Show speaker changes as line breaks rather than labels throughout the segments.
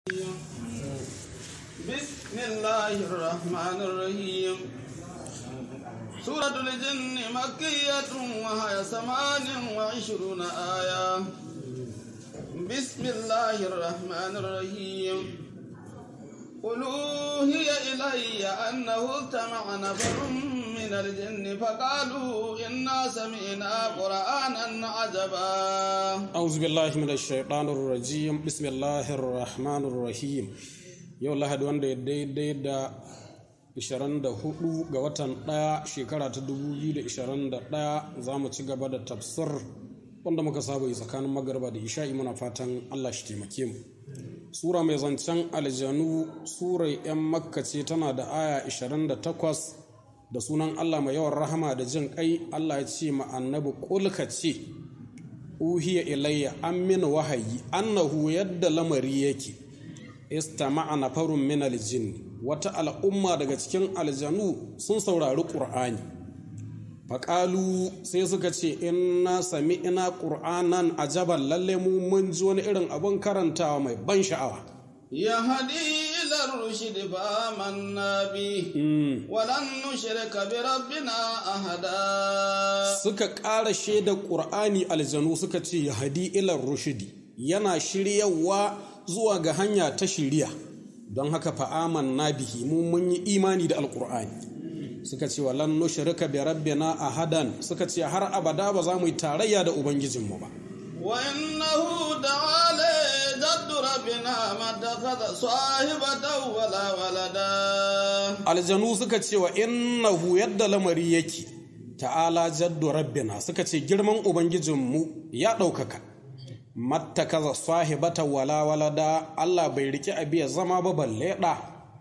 بسم الله الرحمن الرحيم سورة الجن مكية وهي 28 آية بسم الله الرحمن الرحيم قل أوحي إلي أنه استمع نفر من الجن فقالوا إنا سمعنا قرآنا عجبا
أعوذ بالله من الشيطان الرجيم بسم الله الرحمن الرحيم yau lahadi wanda ya daidai da 24 ga watan 1 shekara ta 2021 za mu ci gaba da tafsir wanda muka saba yi tsakanin magarba da isha'i muna fatan Allah shi taimake mu. Sura mai zancen aljanu surai 'yan makka ce tana da aya 28 da sunan Allah mai yawan rahama da jin kai. Allah ya ce ma annabi kulka ce uhiya ilayya an min wahayi annahu yadda lamari yake istama'a nafarun min aljin wata al'umma daga cikin aljanu sun saurari qur'ani faƙalu sai suka ce inna sami'na qur'anan ajaban lalle mu mun ji wani irin abin karantawa mai ban sha'awa
يهدي إلى الرشد فآمنا به ولن نشرك بربنا أحدا
suka ƙara shaidar ƙur'ani aljanu suka ce yahdi ila rushdi yana shiryawa zuwa ga hanya ta shiriya don haka fa'amanna bihi mu mun yi imani da alƙur'ani suka ce walan nushrika bi rabbina ahadan suka ce har abada ba za mu yi tarayya da ubangijinmu ba
وإنه تعالى جد ربنا ما اتخذ صاحبة ولا ولدا
aljanu suka ce wa innahu yadda lamari yake ta'ala jaddu rabbina suka ce girman ubangijinmu ya ɗaukaka mattakaza sahibata wala walada Allah bai riki abi ya zama ba balle da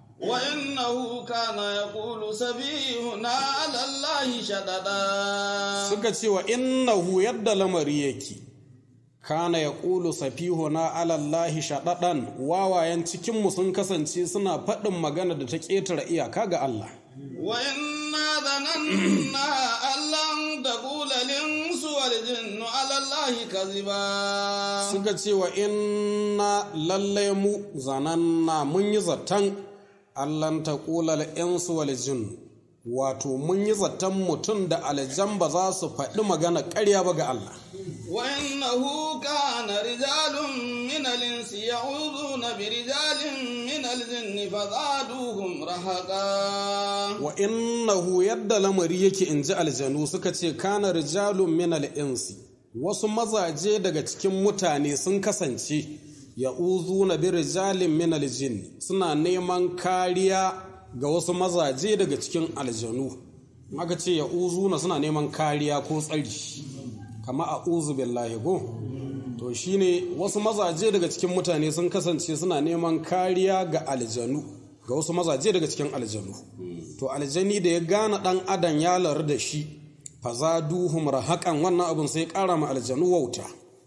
وإنه كان يقول سفيهنا على الله شددا
suka ce wa innahu yadda lamari yake kana yaqulu safihuna ala allahi shadadan wawayen cikin mu sun kasance suna faɗin magana da ta ƙetare iyaka ga Allah
وإنا ظننا أن لن تقول الإنس والجن على الله كذبا
suka ce wa inna lalle mu zananna mun yi zaton allan taqula al-insu wal jinn wato mun yi zaton mutum da aljan ba za su faɗi magana ƙarya ba ga Allah
وإنه كان رجال من الإنس يعوذون برجال من الجن فزادوهم رهقا
wa innahu yadda lamari yake inji aljanu suka ce kana rijalun min al-insi wasu mazaje daga cikin mutane sun kasance ya'uzuna bi rijalin min al-jinn suna neman kariya ga wasu mazaje daga cikin aljanu aka ce ya'uzuna suna neman kariya ko tsari kama a'uzu billahi go to shine wasu mazaje daga cikin mutane sun kasance suna neman kariya ga aljanu ga wasu mazaje daga cikin aljanu to aljani da ya gane dan adam ya lar da shi fazaduhum rahaqan wannan abun sai kara ma aljanu wauta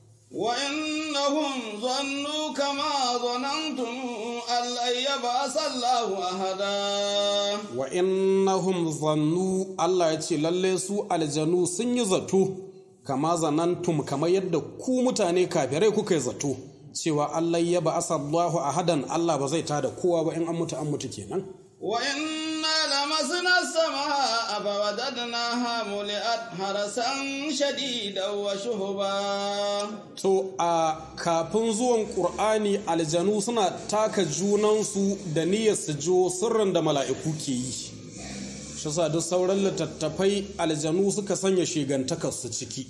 وإنهم ظنوا كما ظننتم أن لن يبعث الله أحدا
wa innahum zannu Allah ya ce lalle su aljanu sun yi zato kama zanantum kamar yadda ku mutane kafirai kuka yi zato cewa Allah ya ba'asa Allahu ahadan Allah ba zai tada kowa ba in an mutu kenan
وإنا لمسنا السماء فوجدناها ملئت حرسا شديدا وشهبا
to a kafin zuwan Qur'ani aljanu suna taka junansu da niyyar su jo sirrin da mala'iku ke yi shi yasa duk sauran littattafai aljanu suka sanya shigantakar su ciki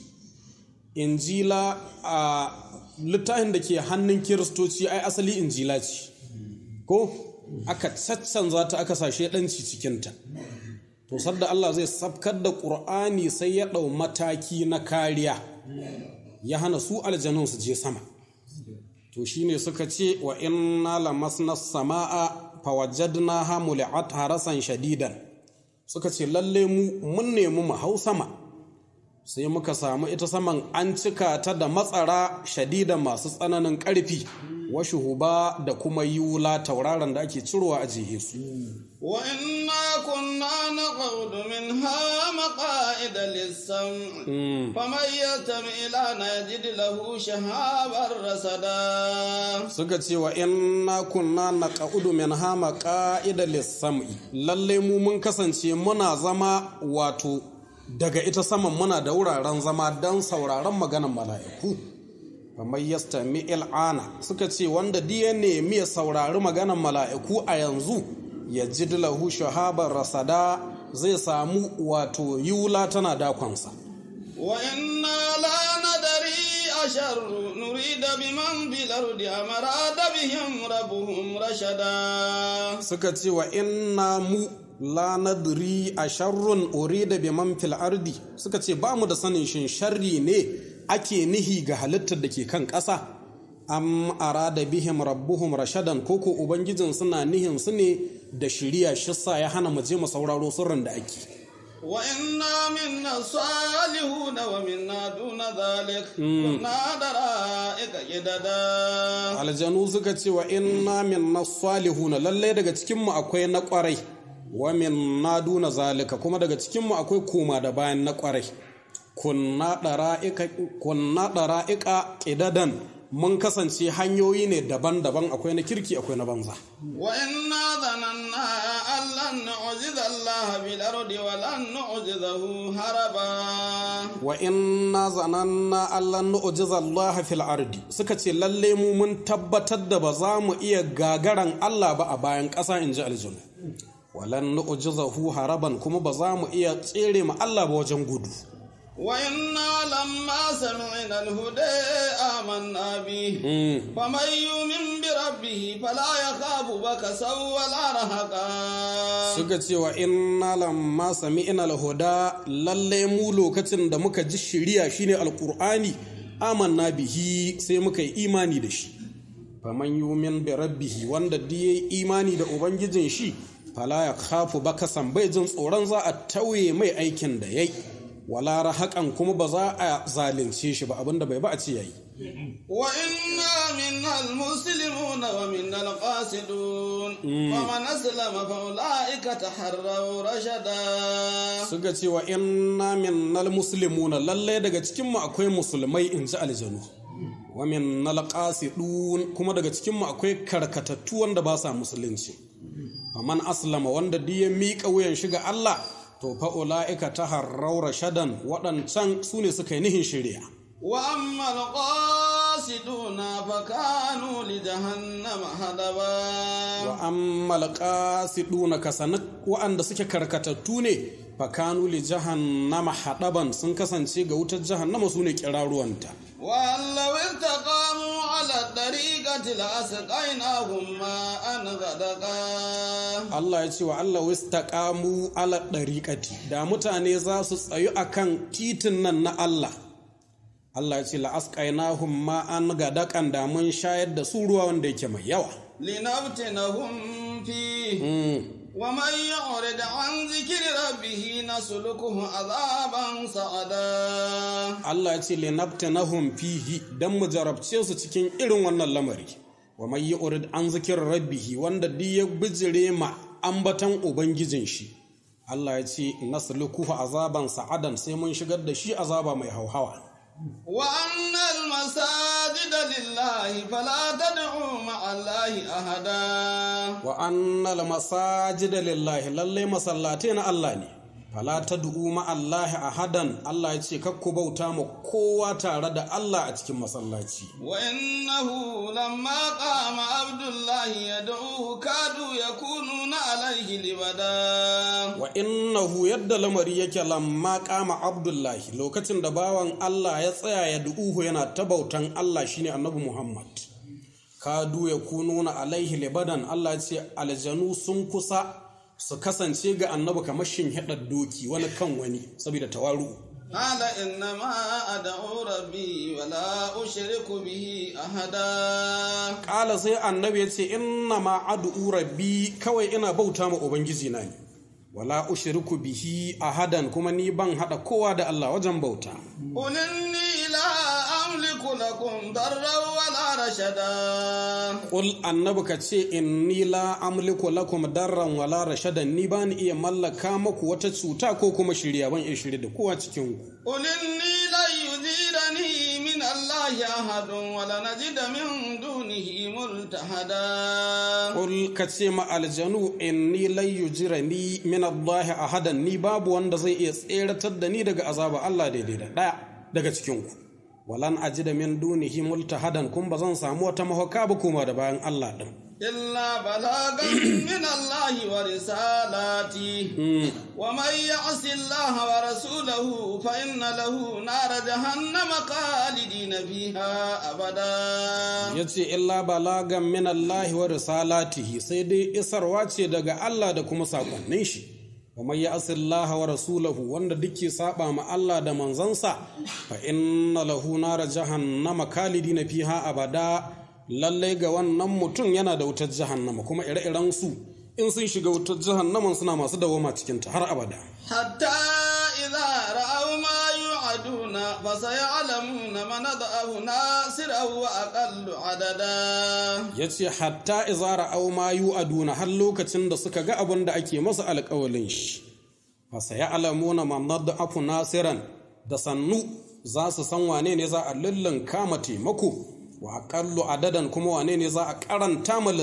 injila a littafin da ke hannun kiristoci ai asali injila ce ko aka caccanza ta aka sashe ɗanci cikinta to sadda Allah zai sabkar da ƙur'ani sai ya ɗau mataki na kariya ya hana su aljanun su je sama to shine suka ce wa inna lamasna samaa fawajadnaha muli'at harasan shadidan suka ce lalle mu mun nemi mu hau sama sai muka samu ita saman an cika ta da matsara shadidan masu tsananin ƙarfi wa shuhuba da kuma yula tauraron da ake cirowa a jihe su
wa inna kunna naqud minha maqa'id lis-sam' faman yastami ilana yajid lahu shahaban rasada
suka ce wa inna kunna naqud minha maqa'id lis-sam'i lalle mu mun kasance muna zama wato daga ita saman muna da wuraren zama don sauraron maganan mala'iku kamar yastami il'ana suka ce wanda diya nemi ya saurari maganan mala'iku a yanzu ya ji lahu shahabar rasada zai samu wato yula tana dakonsa
wa inna la nadari asharru nurida biman bil ardi amara bihim rabbuhum rashada
suka ce wa inna mu la nadri a sharrun urida bi man fil ardi suka ce ba mu da sanin shin sharri ne ake nihi ga halittar da ke kan ƙasa am arada bihim rabbuhum rashadan koko ubangijin suna nihin su ne da shiriya shi sa ya hana mu je mu sauraro sirrin da ake
wa inna minna salihun wa minna duna zalik kunna dara'ika gidada
aljanu suka ce wa inna minna salihun lalle daga cikin mu akwai na kwarai wa minna duna zalika kuma daga cikin mu akwai koma da bayan na kwarai kunna dara'ika qidadan mun kasance hanyoyi ne daban-daban akwai na kirki akwai na banza
wa inna dhananna allan nu'jiza Allah bil ardi wa lan nu'jizahu haraba
wa inna zananna allan nu'jiza Allah fil ardi suka ce lalle mu mun tabbatar da ba za mu iya gagaran Allah ba a bayan ƙasa inji aljanu walan nu'jizahu haraban kuma ba za mu iya tsere ma Allah ba wajen gudu
wa inna lamma sami'na al-huda amanna bihi faman yu'min bi rabbih fala yakhafu bakasaw wala rahaqa
suka ce wa inna lamma sami'na al-huda lalle mu lokacin da muka ji shiriya shine alqur'ani amanna bihi sai muka yi imani da shi faman yu'min bi rabbih wanda diye imani da ubangijin shi fala ya khafu bakasan bai jin tsoron za a tauye mai aikin da yayi wala rahaƙan kuma ba za a zalunce shi ba abinda bai ba a ce yayi
wa inna minnal muslimuna wa minnal qasidun wa man aslama fa ulaika taharraw rashada
suka ce wa inna minnal muslimuna lalle daga cikin mu akwai musulmai inji aljanu wa minnal qasidun kuma daga cikin mu akwai karkatattu wanda ba sa musulunci faman aslama wanda diya miƙa wuyan shiga Allah to fa ulaika taharraw rashadan waɗancan su ne suka yi nihin shari'a
wa amma alqasiduna fa kanu li jahannama hadaba
wa amma alqasiduna kasana waɗanda suke karkatattu ne fa kanu li jahannama hadaban sun kasance ga wutar jahannama su ne kiraruwanta
wallahu istaqamu ala tariqati la asqainahum ma an ghadaqa
Allah ya ce wa Allah istaqamu ala tariqati da mutane za su tsayu akan titin nan na Allah Allah ya ce la asqainahum ma an ghadaqan da mun shayar da su ruwa wanda yake mai yawa
linabtinahum fi ومن يعرض عن ذكر ربه نسلكه عذابا صعدا
Allah ya ce linabtanahum fihi dan mu jarabce su cikin irin wannan lamari wa man yurid an zikir rabbih wanda duk ya bijire ma ambatan ubangijin shi Allah ya ce naslukuhu azaban sa'adan sai mun shigar da shi azaba mai hauhawa
wa annal masajida lillahi fala tad'u ma'a allahi ahada
wa annal masajida lillahi lalle masallatai na Allah ne fala tad'u ma'a allahi ahadan Allah ya ce kakku bauta ma kowa tare da Allah a cikin masallaci
wa innahu lamma qama abdullahi yad'uhu kadu yakununa alayhi libada
wa innahu yadda lamari yake lamma qama abdullahi lokacin da bawan Allah ya tsaya ya du'uhu yana ta bautan Allah shine annabi Muhammad kadu yakununa alaihi libadan Allah ya ce aljanu sun kusa su kasance ga annabi kamar shinhidar doki wani kan wani saboda tawaru
qala innama ad'u rabbi wala ushriku bihi ahada
qala sai annabi yace innama ad'u rabbi kawai ina bauta ma ubangiji na ne wala ushriku bihi ahadan kuma ni ban hada kowa da Allah wajen bauta.
قل إني لا أملك لكم ضرا ولا رشدا
Qul annabi ka ce inni la amliku lakum darran wala rashadan ni ba ni iya mallaka muku wata cuta ko kuma shirya ban iya shirya da kowa cikin ku.
قل إني لن يجيرني من الله أحد ولنجد من دونه ملتحدا
Qul ka ce ma aljanu inni lan yujirani min Allah ahadan ni babu wanda zai iya tseratar da ni daga azaba Allah daidai da daya daga cikin ku. Walan ajida min dunihi multahadan kun ba zan samu wata mahauka ba kuma da bayan Allah din.
إلا بلاغا من الله ورسالاته ومن يعص الله ورسوله فإن له نار جهنم خالدين فيها أبدا
yace illa balagan min Allah wa risalatihi sai dai isarwa ce daga Allah da kuma sakonnin shi wa may ya'si Allah wa rasulahu wanda duke saba ma Allah da manzansa fa inna lahu nar jahannama khalidina fiha abada lalle ga wannan mutum yana da wutar jahannama kuma ire-iren su in sun shiga wutar jahannaman suna masu dawoma cikin ta har abada
حتى إذا رأوا ما يوعدون فسيعلمون من ضعف ناصرا وأقل عددا
yace hatta izara aw ma yu'aduna har lokacin da suka ga abin da ake masa alƙawalin shi fa sayalamuna man nad'afu nasiran da sannu za su san wane ne za a lullun kama taimako wa aqallu adadan kuma wane ne za a karanta ma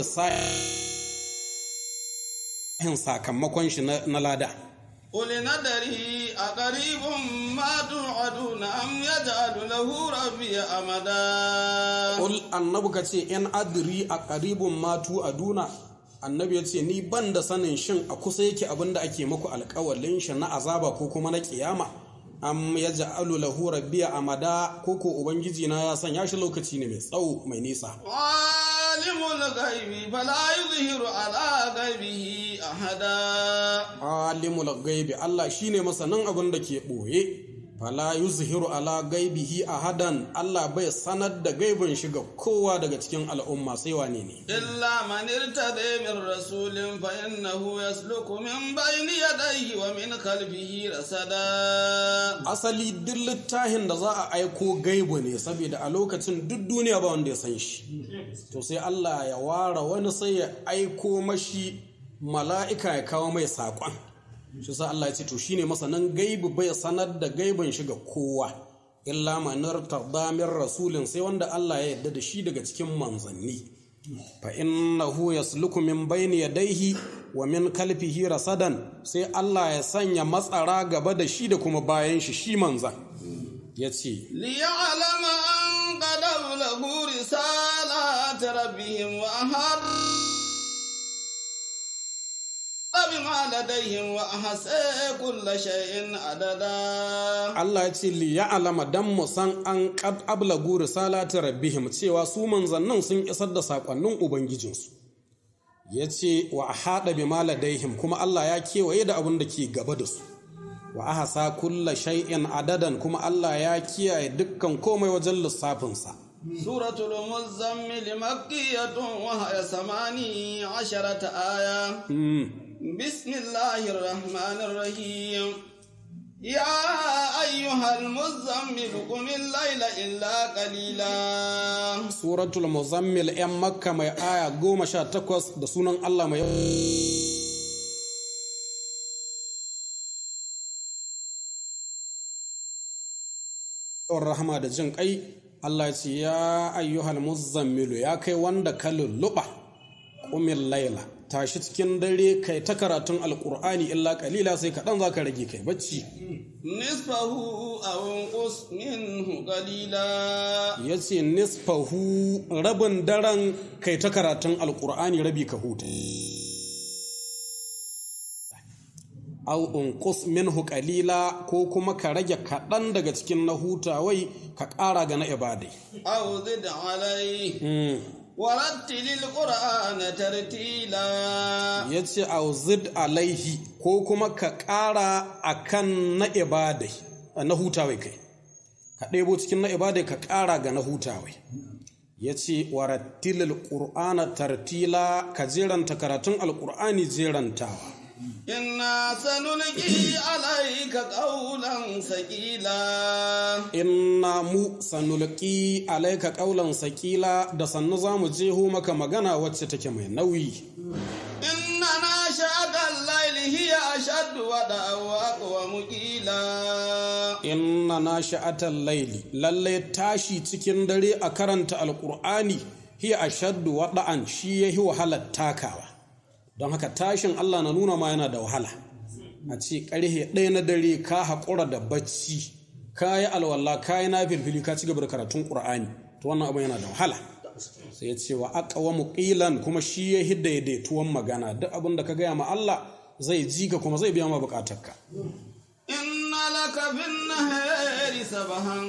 lissafin sakamakon shi na lada.
قل ندري أقريب ما توعدون أم يجعل له ربي أمدا
Qul annabi ka ce in adri a qaribun matu aduna annabi ya ce ni ban da sanin shin a kusa yake abinda ake muku alƙawalin shi na azaba ko kuma na kiyama am yaj'alu lahu rabbiya amada ko ko ubangiji na ya sanya shi lokaci ne mai tsawo mai nisa.
عالم الغيب فلا يظهر على غيبه أحدا
Alimul gaibi Allah shine masanin abin da ke boye fala yuzhiru ala gaibihi ahadan Allah bai sanar da gaibin shi ga kowa daga cikin al'umma sai wane ne
إلا من ارتدى من رسول فإنه يسلك من بين يديه ومن خلفه رصدا
asali duk littafin da za a aiko gaibu ne saboda a lokacin duk duniya ba wanda ya san shi to sai Allah ya ware wani sai ya aiko mashi mala'ika ya kawo mai saƙon shi sa Allah ya ce to shine masanan gaibu bai sanar da gaibin shi ga kowa illa man irtada min rasulin sai wanda Allah ya yarda da shi daga cikin manzanni fa innahu yasluku min bayni yadayhi wa min khalfihi rasadan sai Allah ya sanya matsara gaba da shi da kuma bayan shi manzan yace
ليعلم أن قد أبلغوا رسالات ربهم وأحاط بما لديهم وأحصى كل شيء عددا
Allah ya ce li ya'lama dan mu san an qad ablagu risalati rabbihim cewa su manzannin sun isar da sakonnin ubangijinsu yace wa ahada bima ladaihim kuma Allah ya kewaye da abin da ke gaba da su wa ahsa kullu shay'in adadan kuma Allah ya kiyaye dukkan komai wajen lissafin sa
سورة المزمل مكية وهي 18 آية بسم الله الرحمن الرحيم يا أيها المزمل قم الليل إلا قليلا
suratul muzammil yan makka mai aya 18 da sunan Allah mai rahama da jin kai Allah ya ce ya ayyuhal muzammilu ya kai wanda ka lulluɓa qumil laila tashi cikin dare kai ta karatun alqur'ani illa qalila sai kaɗan zaka rage kai bacci
نصفه أو انقص منه قليلا
yace nisfahu rabin daren kai ta karatun alqur'ani rabi ka huta aw unqus minhu qalila ko kuma ka rage kaɗan daga cikin na hutawai ka ƙara ga na ibadai
أو زد عليه ورتل القرآن ترتيلا
yace aw zid alaihi ko kuma ka ƙara akan na ibadai na hutawai kai ka ɗebo cikin na ibadai ka ƙara ga na hutawai yace warattilil qur'ana tartila ka jeranta karatun alqur'ani jerantawa
إنا سنلقي عليك قولا ثقيلا
inna mu sanulqi alayka qawlan saqila da sannu zamu jeho maka magana wacce take mai nauyi
إن ناشئة الليل هي أشد وطئا وأقوم قيلا
inna nashi'atal layli lalle tashi cikin dare a karanta alqur'ani hiya ashaddu wada'an shi yahi wahalar takawa don haka tashin Allah na nuna ma yana da wahala a ce karhe ɗaya na dare ka haƙura da bacci ka yi alwala ka yi nafilfili ka ci gaba da karatun ƙur'ani to wannan abin yana da wahala sai ya ce wa aqwamu qilan kuma shi ya hidda daidaituwan magana duk abin da ka gaya ma Allah zai ji ka kuma zai biya ma bukatarka
إن لك في النهار سبحا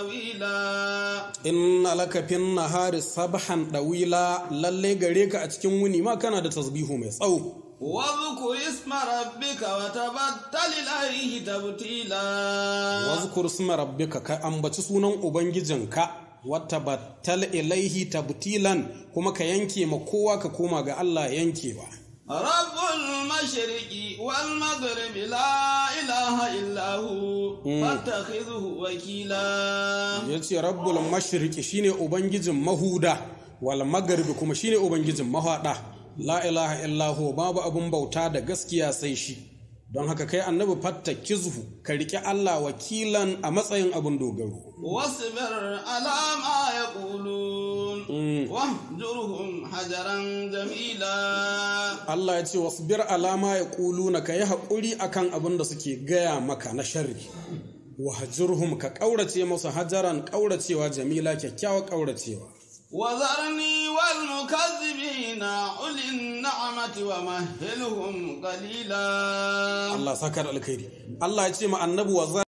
طويلا
inna laka fin nahari sabhan dawila lalle gare ka a cikin wuni ma kana da tasbihu mai tsawo
واذكر اسم ربك وتبتل إليه تبتيلا
wazkur isma rabbika ka ambaci sunan ubangijinka wata battal ilaihi tabtilan kuma ka yanke ma kowa ka koma ga Allah yankewa
رب المشرق والمغرب لا إله إلا هو فاتخذه وكيلا
yace rabbul mashriqi shine ubangijin mahuda wal magharibi kuma shine ubangijin mahada la ilaha illa hu babu abun bauta da gaskiya sai shi don haka kai annabi fattakizhu ka rike Allah wakilan a matsayin abun dogaro
واصبر على ما يقولون واهجرهم حجرا جميلا
Allah ya ce wasbir alama ya kuluna ka yi haƙuri akan abin da suke gaya maka na sharri wahjurhum ka ƙaurace musu hajaran ƙauracewa jamila kyakkyawa ƙauracewa
وذرني والمكذبين أولي النعمة ومهلهم قليلا
Allah sakar alkhairi Allah ya ce ma annabi wa